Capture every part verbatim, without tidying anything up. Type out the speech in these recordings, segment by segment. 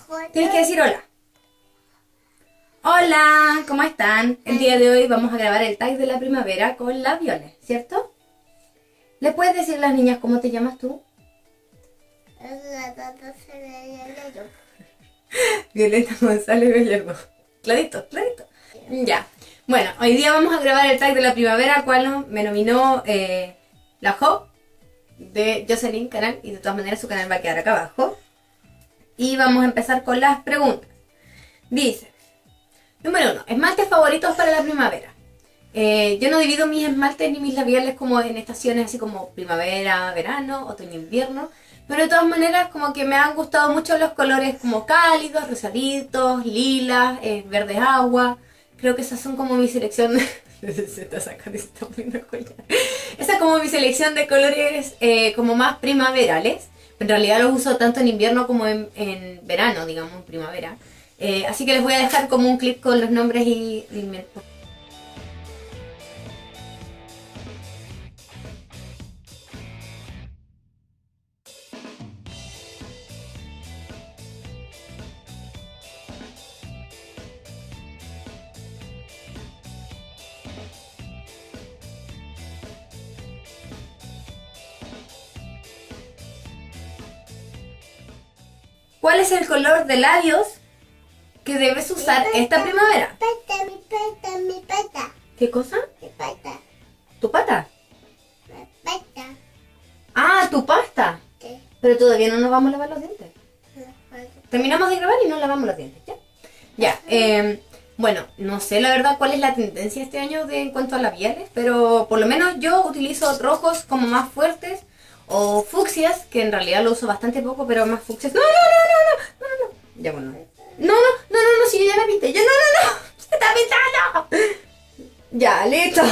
Tienes que decir hola. Hola, ¿cómo están? El día de hoy vamos a grabar el tag de la primavera con las Violes, ¿cierto? ¿Le puedes decir a las niñas cómo te llamas tú? Violeta González Bellerno. Clarito, clarito. Ya. Bueno, hoy día vamos a grabar el tag de la primavera, cual me nominó eh, la Jo de Jocelyn Canal, y de todas maneras su canal va a quedar acá abajo. Y vamos a empezar con las preguntas. Dice, número uno, esmaltes favoritos para la primavera. Eh, yo no divido mis esmaltes ni mis labiales como en estaciones así como primavera, verano, otoño, invierno. Pero de todas maneras como que me han gustado mucho los colores como cálidos, rosaditos, lilas, eh, verdes agua. Creo que esas son como mi selección de... se está sacando y se está poniendo collar. Esa es como mi selección de colores eh, como más primaverales. En realidad los uso tanto en invierno como en, en verano, digamos, en primavera. Eh, así que les voy a dejar como un clip con los nombres y... y ¿Cuál es el color de labios que debes usar mi esta primavera? Mi pata, mi pata, mi pata. ¿Qué cosa? Mi pata. ¿Tu pata? Mi pata. Ah, tu pasta. Sí. Pero todavía no nos vamos a lavar los dientes. Mi pata. Terminamos de grabar y nos lavamos los dientes, ¿ya? Ya, eh, bueno, no sé la verdad cuál es la tendencia este año de, en cuanto a labiales, pero por lo menos yo utilizo rojos como más fuertes o fucsias, que en realidad lo uso bastante poco, pero más fucsias. ¡No, no, no, no, no! No, no, no. Ya, bueno. No, no, no, no, no, si yo ya me pinté. Yo, no, no, no. ¡Se está pintando! Ya, listo.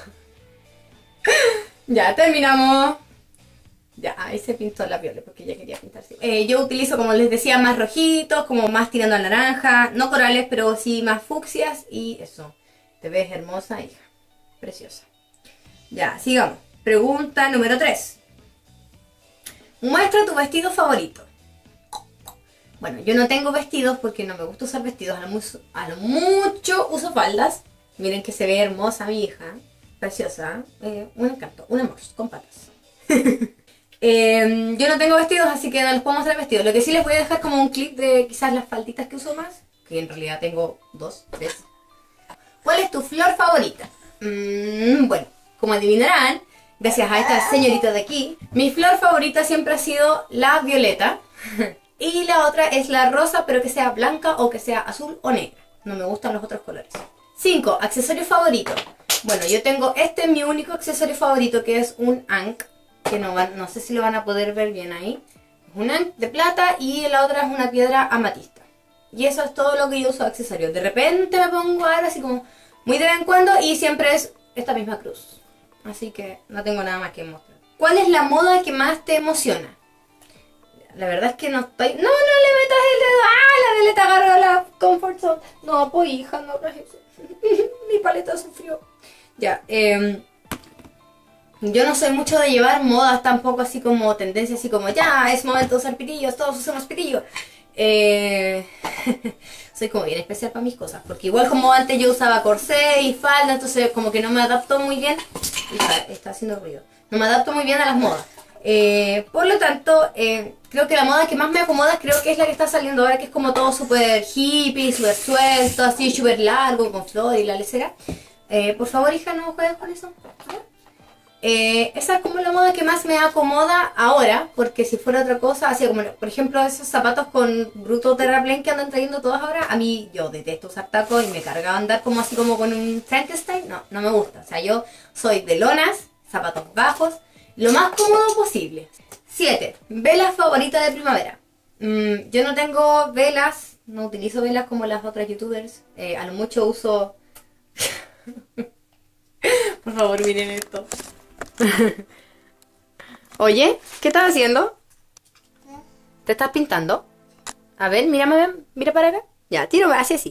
Ya, terminamos. Ya, ahí se pintó la viola porque ella quería pintarse. Eh, yo utilizo, como les decía, más rojitos, como más tirando a naranja. No corales, pero sí más fucsias. Y eso. Te ves hermosa, hija. Preciosa. Ya, sigamos. Pregunta número tres. Muestra tu vestido favorito. Bueno, yo no tengo vestidos porque no me gusta usar vestidos. A lo, mu a lo mucho uso faldas. Miren que se ve hermosa mi hija. Preciosa. Eh, un encanto. Un amor con patas. eh, yo no tengo vestidos, así que no les puedo mostrar vestidos. Lo que sí les voy a dejar como un clip de quizás las falditas que uso más. Que en realidad tengo dos, tres. ¿Cuál es tu flor favorita? Mm, bueno, como adivinarán, gracias a esta señorita de aquí, mi flor favorita siempre ha sido la violeta. Y la otra es la rosa, pero que sea blanca o que sea azul o negra. No me gustan los otros colores. cinco. Accesorio favorito. Bueno, yo tengo este es mi único accesorio favorito, que es un ankh. Que no, van, no sé si lo van a poder ver bien ahí. Es un ankh de plata y la otra es una piedra amatista. Y eso es todo lo que yo uso de accesorio. De repente me pongo ahora así como muy de vez en cuando y siempre es esta misma cruz. Así que no tengo nada más que mostrar. ¿Cuál es la moda que más te emociona? La verdad es que no estoy... ¡No, no le metas el dedo! ¡Ah! La Violeta agarró la Comfort Zone. No, pues hija, no hagas eso. Mi paleta sufrió. Ya, eh... yo no soy mucho de llevar modas tampoco, así como tendencias, así como ya, es momento de usar pitillos, todos usamos pitillos. Eh... soy como bien especial para mis cosas, porque igual como antes yo usaba corsé y falda, entonces como que no me adapto muy bien. Está, está haciendo ruido. No me adapto muy bien a las modas. Eh, por lo tanto, eh, creo que la moda que más me acomoda creo que es la que está saliendo ahora, que es como todo súper hippie, súper suelto, así súper largo, con flor y la lecera. Eh, por favor, hija, no juegues con eso. Eh, esa es como la moda que más me acomoda ahora, porque si fuera otra cosa, así como por ejemplo esos zapatos con Bruto Terraplén que andan trayendo todos ahora, a mí yo detesto usar tacos y me cargaba andar como así como con un Frankenstein, no, no me gusta. O sea, yo soy de lonas, zapatos bajos, lo más cómodo posible. siete. Velas favoritas de primavera. Mm, yo no tengo velas, no utilizo velas como las otras youtubers. Eh, a lo mucho uso... Por favor, miren esto. Oye, ¿qué estás haciendo? ¿Te estás pintando? A ver, mírame, mira para acá. Ya, tiro, así así.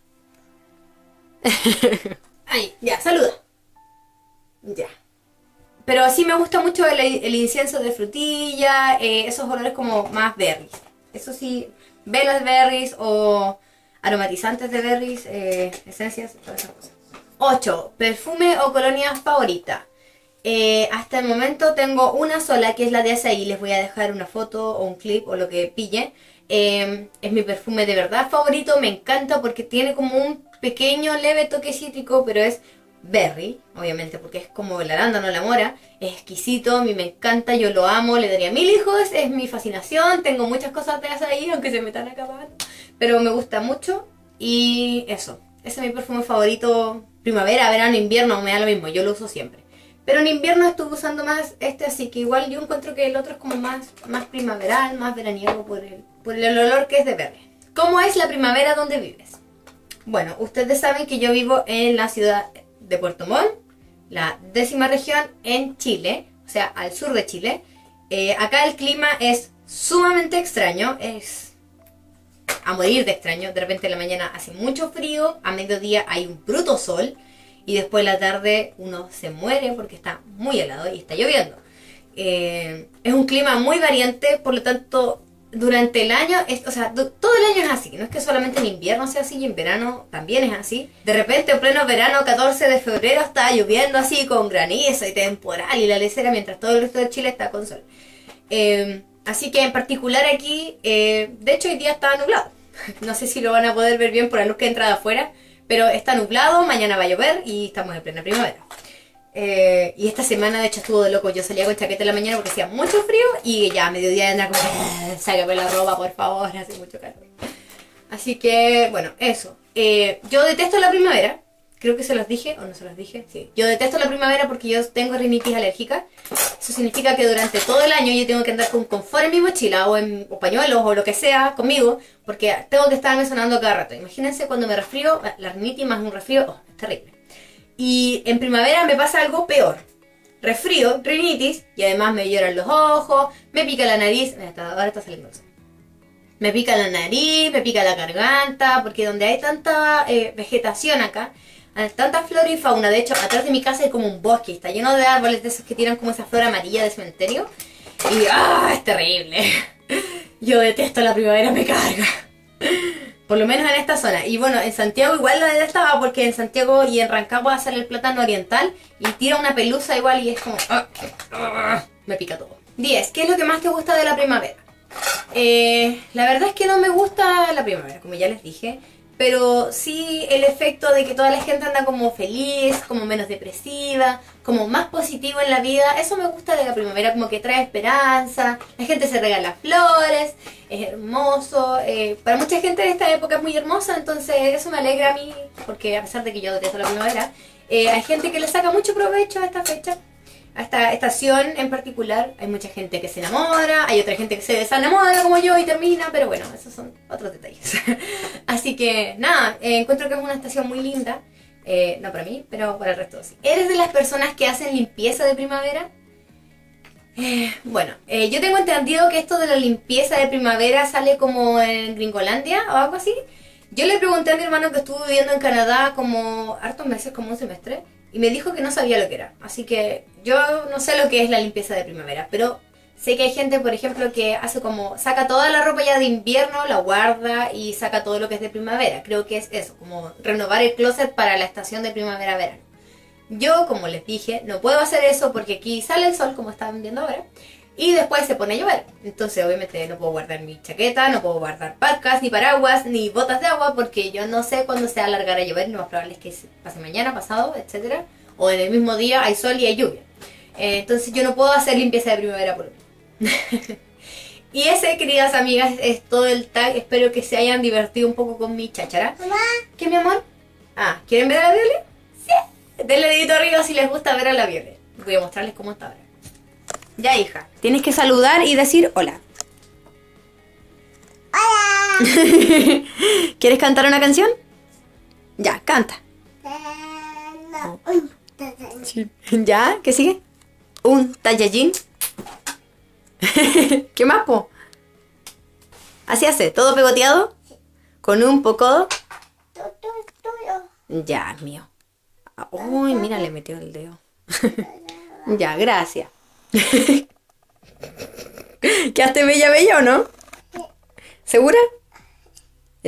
Ahí, ya, saluda. Ya. Pero sí me gusta mucho el, el incienso de frutilla, eh, esos olores como más berries. Eso sí, velas de berries o aromatizantes de berries, eh, esencias, todas esas cosas. ocho. Perfume o colonia favorita. Eh, hasta el momento tengo una sola, que es la de Asahi. Les voy a dejar una foto o un clip o lo que pille. Eh, es mi perfume de verdad favorito, me encanta porque tiene como un pequeño leve toque cítrico, pero es berry, obviamente, porque es como el arándano, la mora. Es exquisito, a mí me encanta, yo lo amo, le daría mil hijos, es mi fascinación. Tengo muchas cosas de Asahi, aunque se me están acabando, pero me gusta mucho. Y eso, ese es mi perfume favorito. Primavera, verano, invierno, me da lo mismo, yo lo uso siempre. Pero en invierno estuve usando más este, así que igual yo encuentro que el otro es como más, más primaveral, más veraniego por el, por el olor que es de verde. ¿Cómo es la primavera donde vives? Bueno, ustedes saben que yo vivo en la ciudad de Puerto Montt, la décima región en Chile, o sea, al sur de Chile. Eh, acá el clima es sumamente extraño, es a morir de extraño. De repente en la mañana hace mucho frío, a mediodía hay un bruto sol, y después en la tarde uno se muere porque está muy helado y está lloviendo. Eh, es un clima muy variante, por lo tanto, durante el año, es, o sea, todo el año es así. No es que solamente en invierno sea así y en verano también es así. De repente, en pleno verano, catorce de febrero, está lloviendo así con granizo y temporal y la lecera, mientras todo el resto de Chile está con sol. Eh, así que en particular aquí, eh, de hecho hoy día está nublado. No sé si lo van a poder ver bien por la luz que entra de afuera. Pero está nublado, mañana va a llover y estamos en plena primavera. Eh, y esta semana de hecho estuvo de loco. Yo salía con chaqueta en la mañana porque hacía mucho frío y ya a mediodía andaba como, eh, sácame la ropa por favor, hace mucho calor. Así que, bueno, eso. Eh, yo detesto la primavera. Creo que se los dije, o no se los dije. Sí. Yo detesto la primavera porque yo tengo rinitis alérgica. Eso significa que durante todo el año yo tengo que andar con confort en mi mochila o en o pañuelos o lo que sea conmigo, porque tengo que estarme sonando cada rato. Imagínense cuando me resfrío, la rinitis más un resfrío, oh, es terrible. Y en primavera me pasa algo peor. Resfrío, rinitis, y además me lloran los ojos, me pica la nariz. Ahora está saliendo el sol. Me pica la nariz, me pica la garganta, porque donde hay tanta eh, vegetación acá, hay tanta flora y fauna. De hecho, atrás de mi casa hay como un bosque, está lleno de árboles de esos que tiran como esa flor amarilla de cementerio. Y ¡ah! Es terrible. Yo detesto la primavera, me carga. Por lo menos en esta zona. Y bueno, en Santiago igual la detestaba porque en Santiago y en Rancagua sale el plátano oriental y tira una pelusa igual y es como... ¡ah! ¡ah! Me pica todo. diez. ¿Qué es lo que más te gusta de la primavera? Eh, la verdad es que no me gusta la primavera, como ya les dije. Pero sí el efecto de que toda la gente anda como feliz, como menos depresiva, como más positivo en la vida. Eso me gusta de la primavera, como que trae esperanza, la gente se regala flores, es hermoso. Eh, para mucha gente de esta época es muy hermosa, entonces eso me alegra a mí, porque a pesar de que yo detesto la primavera, eh, hay gente que le saca mucho provecho a esta fecha. A esta estación en particular. Hay mucha gente que se enamora, hay otra gente que se desenamora como yo y termina, pero bueno, esos son otros detalles. Así que nada, eh, encuentro que es una estación muy linda, eh, no para mí, pero para el resto sí. ¿Eres de las personas que hacen limpieza de primavera? Eh, bueno, eh, yo tengo entendido que esto de la limpieza de primavera sale como en Gringolandia o algo así. Yo le pregunté a mi hermano que estuvo viviendo en Canadá como hartos meses, como un semestre, y me dijo que no sabía lo que era. Así que yo no sé lo que es la limpieza de primavera, pero sé que hay gente, por ejemplo, que hace como... saca toda la ropa ya de invierno, la guarda y saca todo lo que es de primavera. Creo que es eso, como renovar el closet para la estación de primavera-verano. Yo, como les dije, no puedo hacer eso porque aquí sale el sol, como están viendo ahora, y después se pone a llover. Entonces, obviamente, no puedo guardar mi chaqueta, no puedo guardar parcas, ni paraguas, ni botas de agua, porque yo no sé cuándo se va a alargar a llover. Lo más probable es que pase mañana, pasado, etcétera. O en el mismo día hay sol y hay lluvia. Eh, entonces, yo no puedo hacer limpieza de primavera por mí. Y ese, queridas amigas, es todo el tag. Espero que se hayan divertido un poco con mi cháchara. Mamá. ¿Qué, mi amor? Ah, ¿quieren ver a la Viole? Sí. Denle dedito arriba si les gusta ver a la Viole. Voy a mostrarles cómo está ahora. Ya, hija. Tienes que saludar y decir hola. Hola. ¿Quieres cantar una canción? Ya, canta. No. Uy, ta, ta, ta. ¿Ya? ¿Qué sigue? Un tallallín. ¿Qué más, po? Así hace, todo pegoteado. Con un poco. Tu, tu, tuyo. Ya, mío. Uy, mira, le metió el dedo. Ya, gracias. ¿Quedaste bella, bella o no? ¿Segura?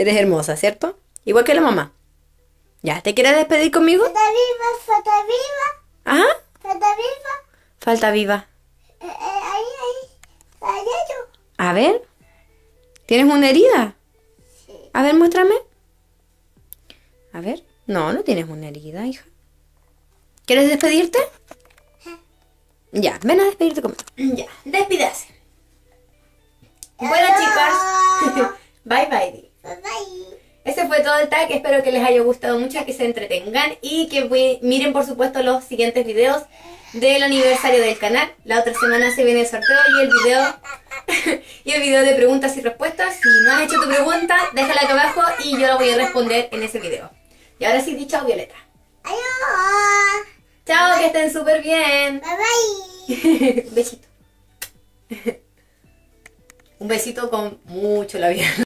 Eres hermosa, ¿cierto? Igual que la mamá. ¿Ya? ¿Te quieres despedir conmigo? Falta viva, falta viva. ¿Ajá? Falta viva. Falta viva. Eh, eh, ahí, ahí. Ahí yo. A ver. ¿Tienes una herida? Sí. A ver, muéstrame. A ver. No, no tienes una herida, hija. ¿Quieres despedirte? Ya, ven a despedirte conmigo. Ya, despídase. Bueno, chicas. Bye, bye. Bye bye. Ese fue todo el tag. Espero que les haya gustado mucho, que se entretengan y que vi- miren, por supuesto, los siguientes videos del aniversario del canal. La otra semana se viene el sorteo y el video y el video de preguntas y respuestas. Si no has hecho tu pregunta, déjala acá abajo y yo la voy a responder en ese video. Y ahora sí, di chao, Violeta. Adiós. Chao, que estén súper bien. Bye bye. Un besito. Un besito con mucho labial.